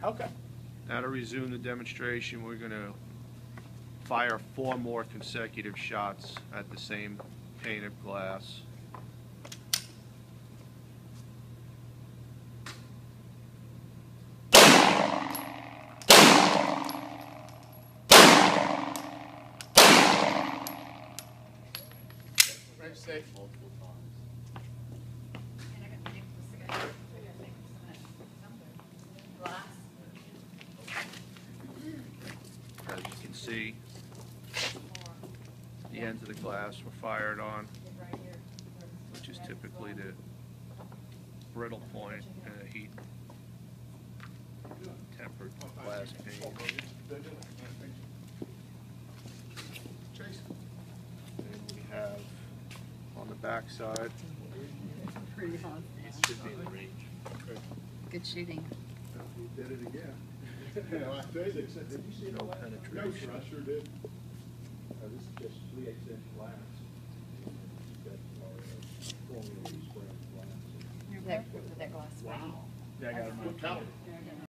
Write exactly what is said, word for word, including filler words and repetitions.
Okay. Now to resume the demonstration, we're going to fire four more consecutive shots at the same pane of glass. Very safe. Multiple times. As you can see, the ends of the glass were fired on, which is typically the brittle point in a heat tempered glass pane. And we have on the back side, Pretty hard. should be in the range. Good shooting. You did it again. I tell you, they said, did you see No the last? penetration. No, sir, I sure did. Uh, this is just three eighths inch glass. Got our, uh, formula we spray on the glass. That, that glass. Yeah, I got it. What caliber?